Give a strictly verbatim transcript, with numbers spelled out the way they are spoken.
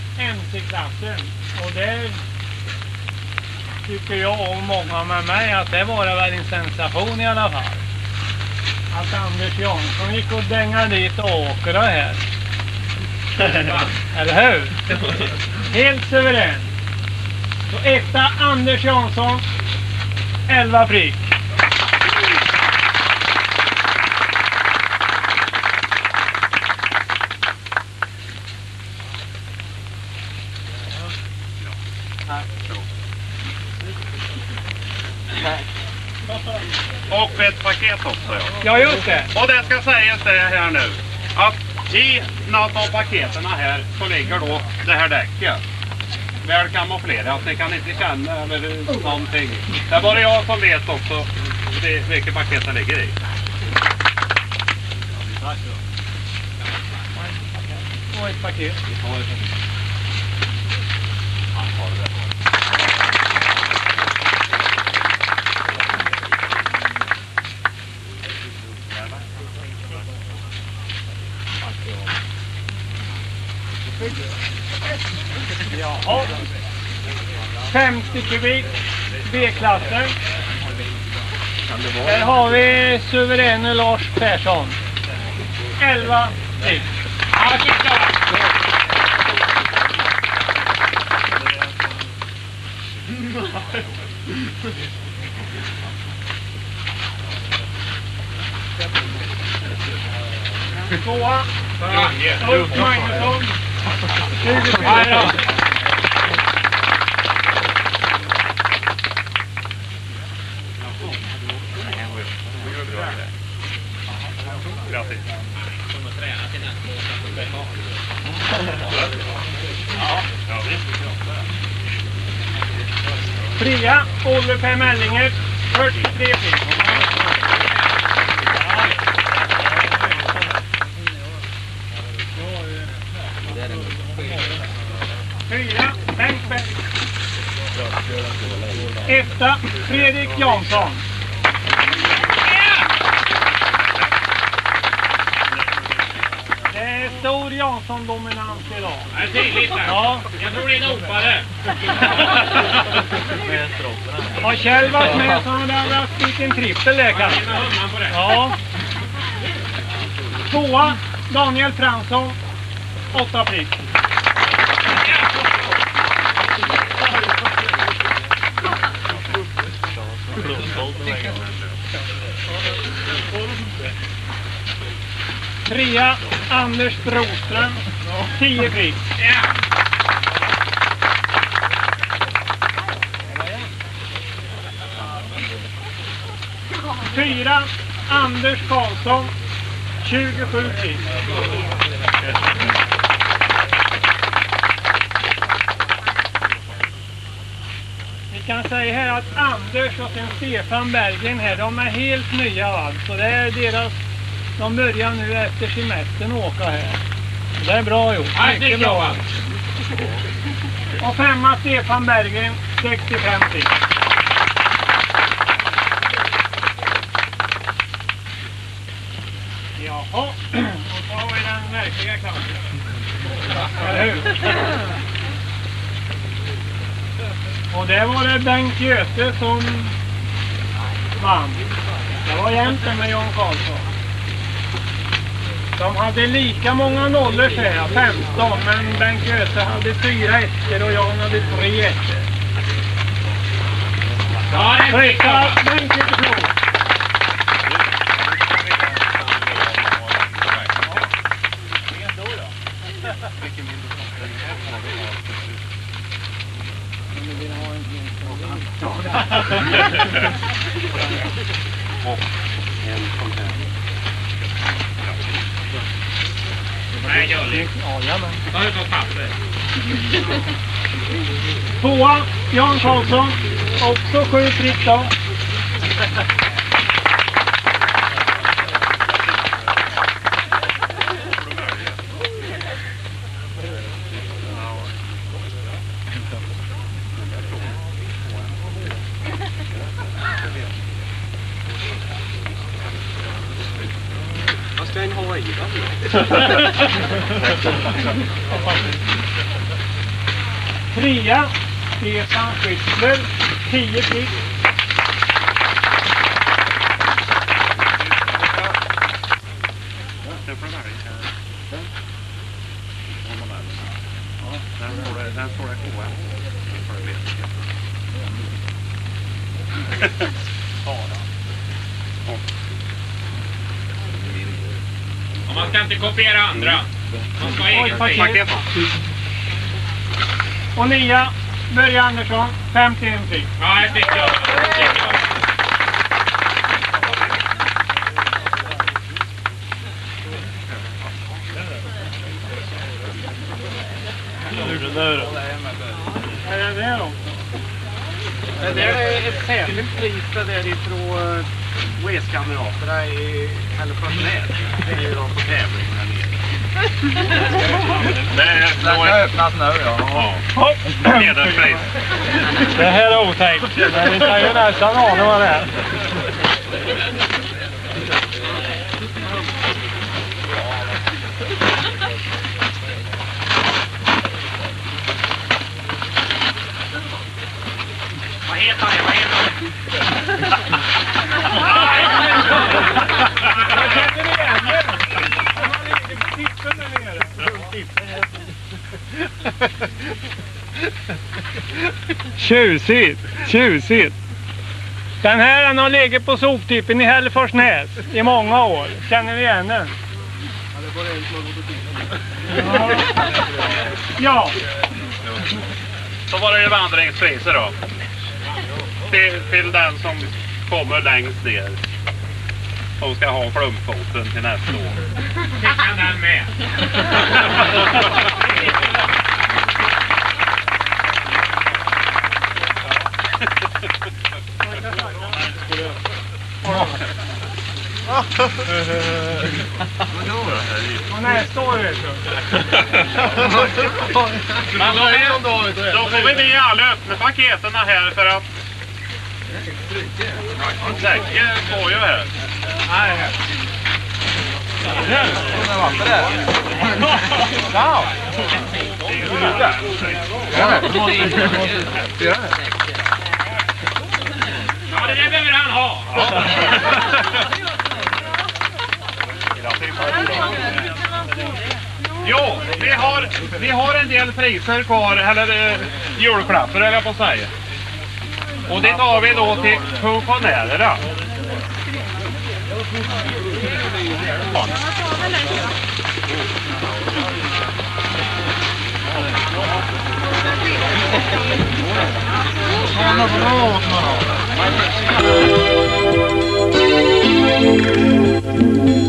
M C-klassen. Och det tycker jag och många med mig att det var väl en sensation i alla fall. Att Anders Jansson gick och dängade dit och åker det här. Eller hur? Helt suverän. Så etta Anders Jansson, elva prick. Och ett paket också. Ja, ja just det. Och det ska sägas det här nu. Att i något av paketen här så ligger då det här däcket. Väl kamouflerat. Ni kan inte känna eller någonting. Det är bara jag som vet också det, vilket paket det ligger i. Och ett paket. Jaha. femtio kubik B-klassen. Här har vi suveräne Lars Persson. elva till. Ja, tvåa. Ulf Magnusson. tjugofyra. Grattis. Fria, Olle Per Mellinger, fyrtiotre pris. Fyra, Bengt Berg. Etta, Fredrik Jansson. Det är stor Jansson-dominans idag. Det är tydligt här. Ja. Jag tror det är en opare. Har Kjell varit med så hade han haft en trippel där kanske. Ja. Tvåa, Daniel Fransson. Åtta prick. Trea, Anders Broström. Tio prick. Fyra, Anders Karlsson. tjugosju prick. Vi kan säga här att Anders och sen Stefan Bergen här, de är helt nya alltså. Det är deras, de börjar nu efter semestern åka här. Det är bra gjort, mycket bra. Och femma Stefan Bergen, sextiofem prick. Jaha, och så har vi den verkliga klassen. Eller hur? Och det var det Bengt Göte som vann. Det var jämte med Jan Karlsson. De hade lika många nollor säger jag, femton, men Bengt Göte hade fyra ettor och Jan hade tre ettor. Ja, det är Trycka Bengt Göte Flod. Och en sån här. Nej, gör det. Ja, men. Ta ut något papper. Tvåa, Jan Karlsson. Också sju prick då. Vad ska en ha i då? Trea, Stefan Schützler, tio klick. Den står det K M. Och man ska inte kopiera andra. Man ska ha egen paket. stil. Och nia, Börje Andersson, femtioen klick. Ja, här fick jag. Här fick jag. Är det det då? Det där är ett särskilt pris det där ifrån reskamraterna i Hälleforsnäs. Det är ju de på tävling där nere. Det är så öppnas nu, ja. Ja. Medelpris. Det här är otäckt. Men vi kan ju nästan ana vad det är. Vad heter det? Vad heter det? Jag känner igen det. Han ligger på tippen där nere. Tjusigt, tjusigt. Den här den har legat på soptippen i Hälleforsnäs i många år. Känner ni igen den? Ja. Så var det ju vandringspriser då. Till, till den som kommer längst ner. Som ska ha flumfoten till nästa år. Fick han den med? Och nästa år vet du. Men då, är, då får vi be alla öppna paketen här för att säkert får ju här. Nej, här. Ja. Ja, det där behöver han ha. Jo, vi har, vi har en del priser kvar, eller eh, julklappar eller på att säga. Och det tar vi då till funktionärerna. Ja.